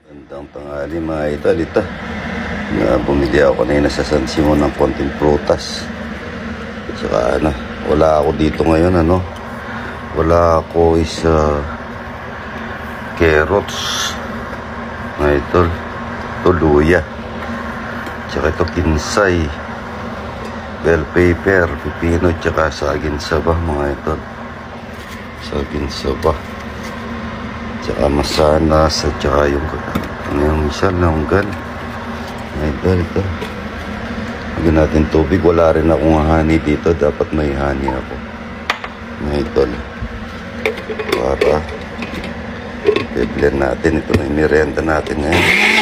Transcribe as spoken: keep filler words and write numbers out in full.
Gandang tanghali mga idol, ito na bumili ako kanina sa San Simon ng konting prutas. At saka ano, wala ako dito ngayon, ano, wala ako is uh, carrots mga idol, ito luya, at saka ito kinsay, bell pepper, pipino, at saka saging saba mga idol, saging saba, tsaka masanas, at saka yung yung isa langgan mga idol. Ito lagyan natin tubig, wala rin akong honey dito, dapat may honey ako mga idol para i-blend natin ito na yung merienda natin ngayon.